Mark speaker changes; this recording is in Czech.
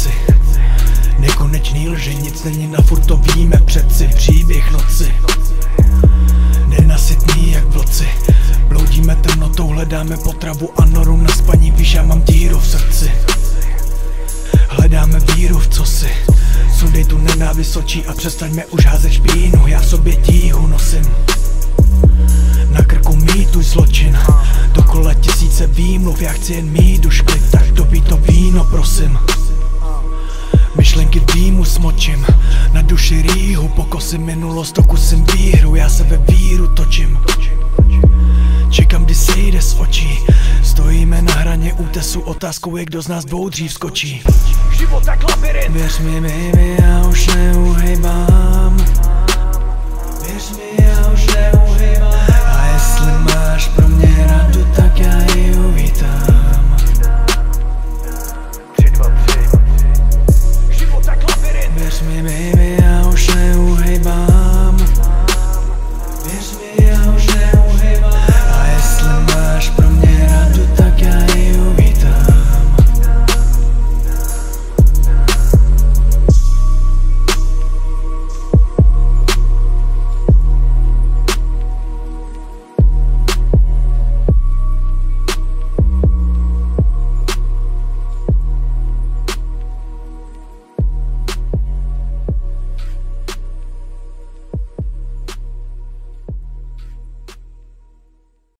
Speaker 1: keci. Nekonečný lži, nic není na furt, to víme přeci. Příběh noci, nenasytný jak vlci. Bloudíme temnotou, hledáme potravu a noru na spaní. Víš, já mám díru v srdci. Hledáme víru v cosi. Sundej tu nenávist očí a přestaňme už házet špínu. Já v sobě tíhu nosím, na krku mýtu zločin. Dokola tisíce výmluv, já chci jen mít už klid. Tak dopij to víno, prosím. Myšlenky dýmu smočím, na duši rýhu, pokosím minulost, dokusím výhru. Já se ve víru točím, čekám, kdy sejde z očí. Stojíme na hraně útesu, otázkou je, kdo z nás dvou dřív skočí.
Speaker 2: Život tak labirint.
Speaker 1: Věř mi, baby, já už neuhejbám.